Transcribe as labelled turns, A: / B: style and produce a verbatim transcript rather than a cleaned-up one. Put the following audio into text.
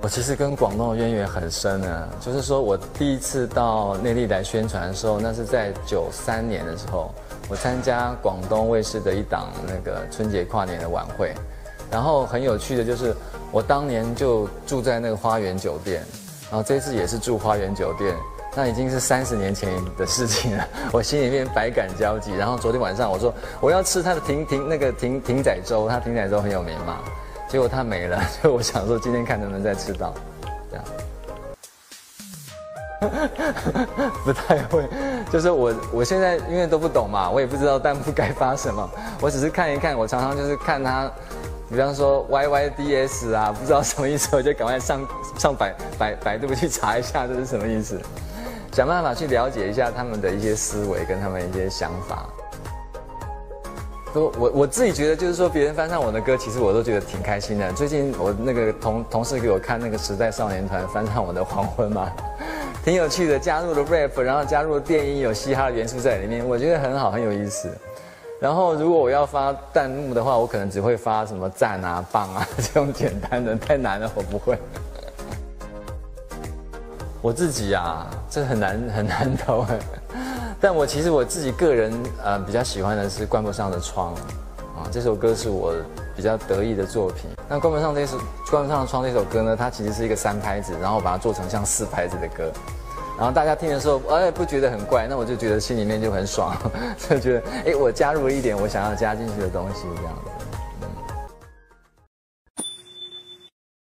A: 我其实跟广东的渊源很深呢，就是说我第一次到内地来宣传的时候，那是在九三年的时候，我参加广东卫视的一档那个春节跨年的晚会，然后很有趣的就是，我当年就住在那个花园酒店，然后这次也是住花园酒店，那已经是三十年前的事情了，我心里面百感交集。然后昨天晚上我说我要吃他的艇艇那个艇艇仔粥，他艇仔粥很有名嘛。结果它没了，所以我想说今天看能不能再吃到，这样。不太会，就是我我现在因为都不懂嘛，我也不知道弹幕该发什么，我只是看一看，我常常就是看它，比方说 Y Y D S 啊，不知道什么意思，我就赶快上上百百百度去查一下这是什么意思，想办法去了解一下他们的一些思维跟他们一些想法。我我自己觉得，就是说别人翻唱我的歌，其实我都觉得挺开心的。最近我那个同同事给我看那个时代少年团翻唱我的《黄昏》嘛，挺有趣的，加入了 rap， 然后加入了电音，有嘻哈的元素在里面，我觉得很好，很有意思。然后如果我要发弹幕的话，我可能只会发什么赞啊、棒啊这种简单的，太难了，我不会。我自己啊，这很难很难投哎。但我其实我自己个人呃比较喜欢的是《关不上的窗》啊，这首歌是我比较得意的作品。那《关不上这首关不上的窗》这首歌呢，它其实是一个三拍子，然后把它做成像四拍子的歌，然后大家听的时候哎不觉得很怪，那我就觉得心里面就很爽，就觉得哎我加入了一点我想要加进去的东西这样的。